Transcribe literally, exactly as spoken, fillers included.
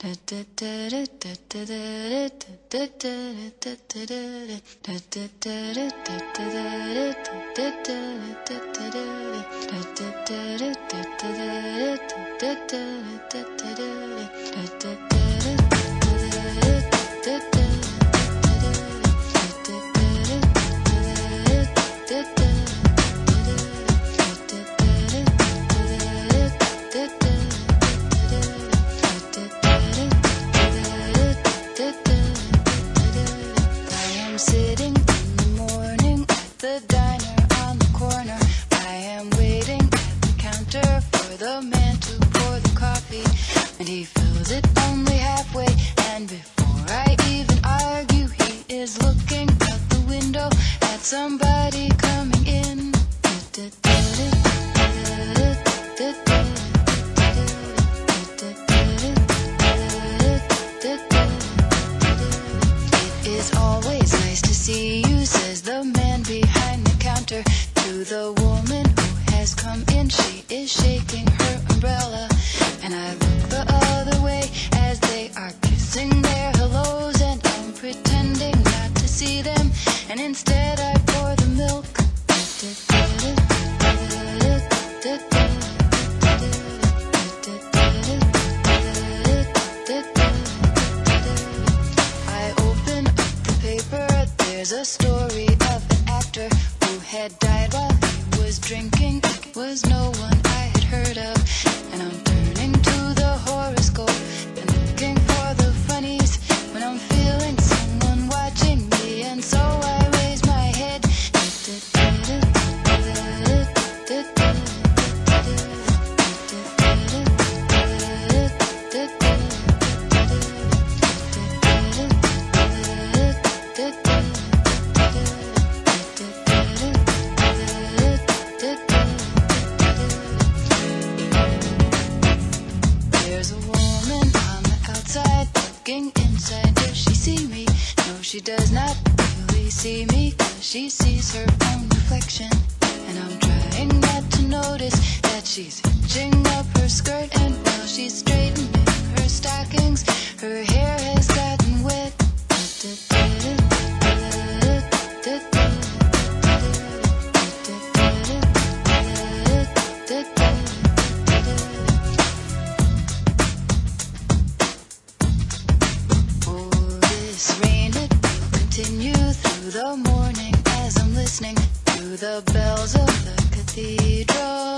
Sitting in the morning at the diner on the corner. I am waiting at the counter for the man to pour the coffee, and he fills it only halfway. And before I even argue, he is looking out the window at somebody coming in. It is always nice to see you, says the man behind the counter to the woman who has come in. She is shaking her umbrella, and I look the other way as they are kissing their hellos, and I'm pretending not to see them, and instead I pour the milk. I open up the paper. There's a story of an actor who had died while he was drinking. It was no one I had heard of, and I'm turning to the horoscope and looking for the funnies when I'm feeling someone watching me, and so I raise my head. There's a woman on the outside looking inside. Does she see me? No, she does not really see me, 'cause she sees her own reflection. And I'm trying not to notice that she's hitching up her skirt, and while she's straightening her stockings, her hair has gotten wet. Oh, this rain, it will continue through the morning as I'm listening to the bells of the cathedral.